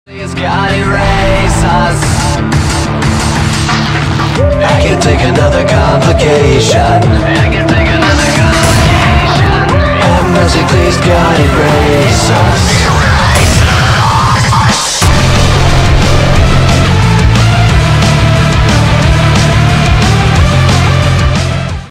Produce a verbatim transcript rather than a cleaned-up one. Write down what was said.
Please God erase us. I can take another complication. I can take another complication. Have mercy, please God erase us.